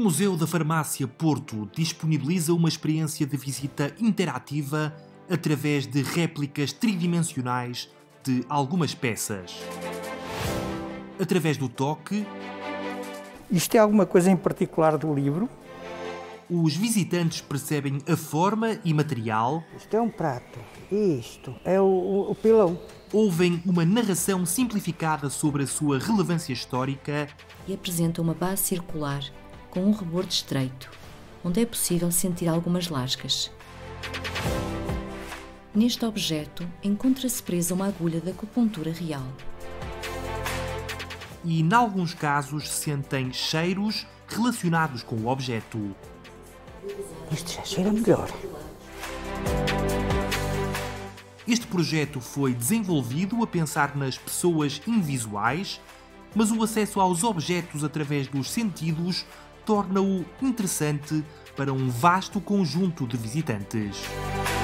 Museu da Farmácia Porto disponibiliza uma experiência de visita interativa através de réplicas tridimensionais de algumas peças. Através do toque, isto é alguma coisa em particular do livro? Os visitantes percebem a forma e material. Isto é um prato, isto é o pilão. Ouvem uma narração simplificada sobre a sua relevância histórica e apresenta uma base circular com um rebordo estreito, onde é possível sentir algumas lascas. Neste objeto encontra-se presa uma agulha da acupuntura real. E, em alguns casos, sentem cheiros relacionados com o objeto. Isto já cheira melhor. Este projeto foi desenvolvido a pensar nas pessoas invisuais, mas o acesso aos objetos através dos sentidos torna-o interessante para um vasto conjunto de visitantes.